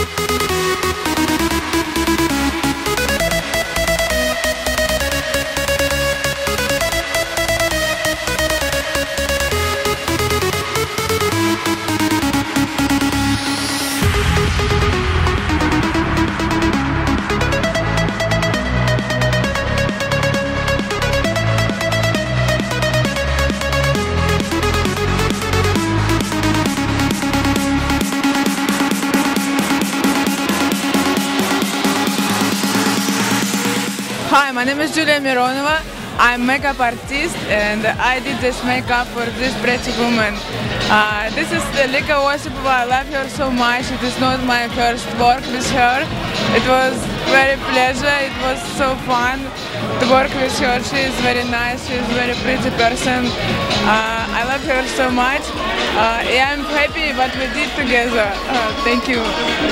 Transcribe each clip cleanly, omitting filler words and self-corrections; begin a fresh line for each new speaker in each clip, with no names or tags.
Hi, my name is Julia Mironova. I'm a makeup artist and I did this makeup for this pretty woman. This is Lika Osipova. I love her so much. It is not my first work with her. It was very pleasure. It was so fun to work with her. She is very nice. She is a very pretty person. I love her so much. Yeah, I'm happy what we did together. Thank you.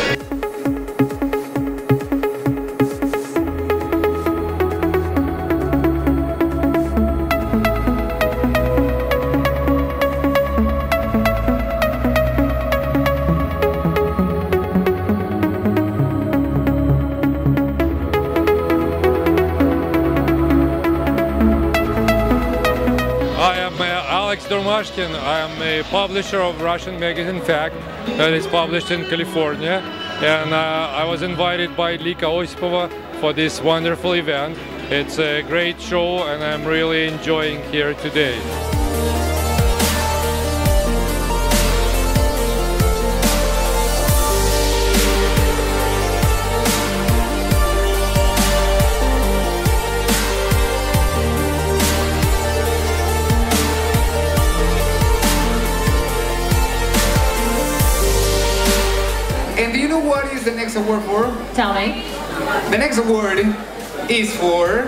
Alex Dormashkin. I am a publisher of Russian magazine Fact that is published in California, and I was invited by Lika Osipova for this wonderful event. It's a great show and I'm really enjoying here today.
And do you know what is the next award for?
Tell me.
The next award is for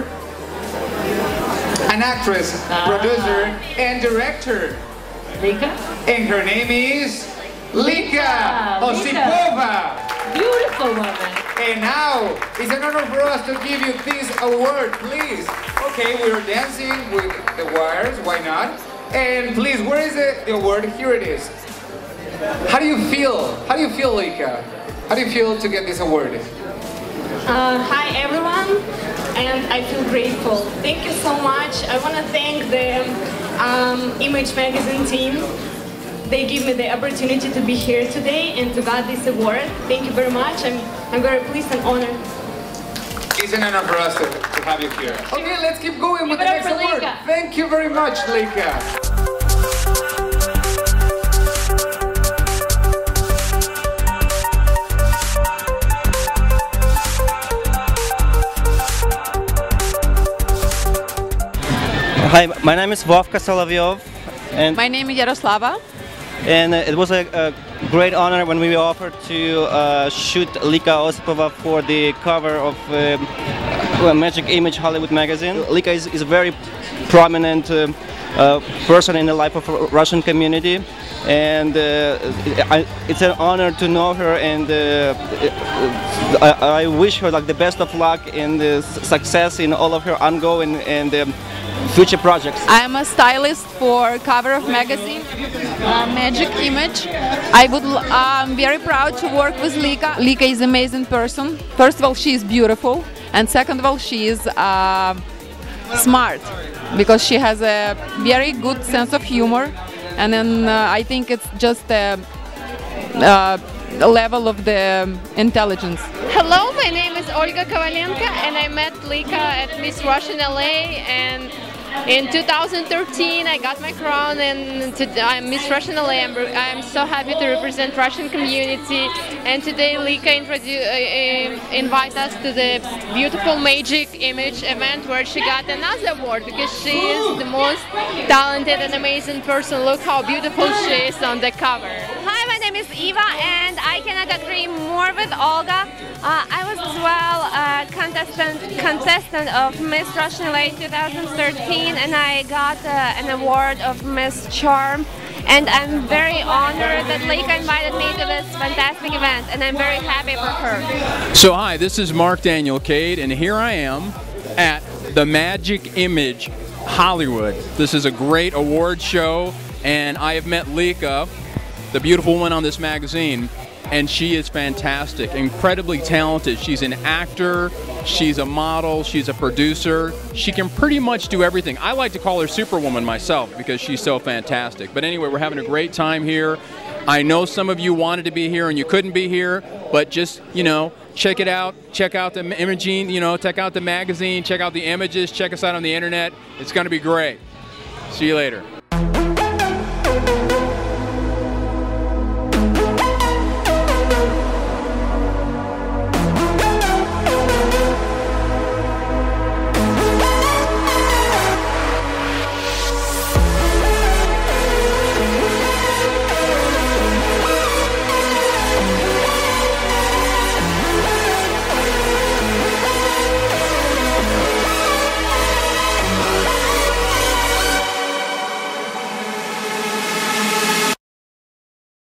an actress, producer, and director.
Lika?
And her name is Lika Osipova.
Beautiful woman.
And now, it's an honor for us to give you this award, please. Okay, we're dancing with the wires, why not? And please, where is the award? Here it is. How do you feel? How do you feel, Lika? How do you feel to get this award?
Hi everyone, and I feel grateful. Thank you so much. I want to thank the Image magazine team. They give me the opportunity to be here today and to get this award. Thank you very much. I'm very pleased and honored.
It's an honor for us to have you here. Okay, let's keep going with the next award. Thank you very much, Lika.
Hi, my name is Vovka Solovyov, and
My name is Yaroslava.
And it was a great honor when we were offered to shoot Lika Osipova for the cover of Magic Image Hollywood magazine. Lika is a very prominent person in the life of the Russian community, and it's an honor to know her, and I wish her like the best of luck and success in all of her ongoing and future projects.
I'm a stylist for cover of magazine Magic Image. I'm very proud to work with Lika. Lika is an amazing person. First of all, she is beautiful, and second of all, she is smart because she has a very good sense of humor, and then I think it's just a level of the intelligence.
Hello, my name is Olga Kovalenko, and I met Lika at Miss Russian LA, and in 2013 I got my crown, and I'm Miss Russian LA. I'm so happy to represent Russian community, and today Lika invited us to the beautiful Magic Image event where she got another award because she is the most talented and amazing person. Look how beautiful she is on the cover.
Hi, my name is Eva, and I cannot agree more with Olga. I was as well a contestant of Miss Russian LA 2013, and I got an award of Miss Charm. And I'm very honored that Lika invited me to this fantastic event, and I'm very happy for her.
So hi, this is Mark Daniel Cade, and here I am at the Magic Image Hollywood. This is a great award show, and I have met Lika, the beautiful one on this magazine, and she is fantastic, incredibly talented. She's an actor, she's a model, she's a producer. She can pretty much do everything. I like to call her Superwoman myself because she's so fantastic. But anyway, we're having a great time here. I know some of you wanted to be here and you couldn't be here, but just, you know, check it out. Check out the imaging, you know, check out the magazine, check out the images, check us out on the internet. It's going to be great. See you later.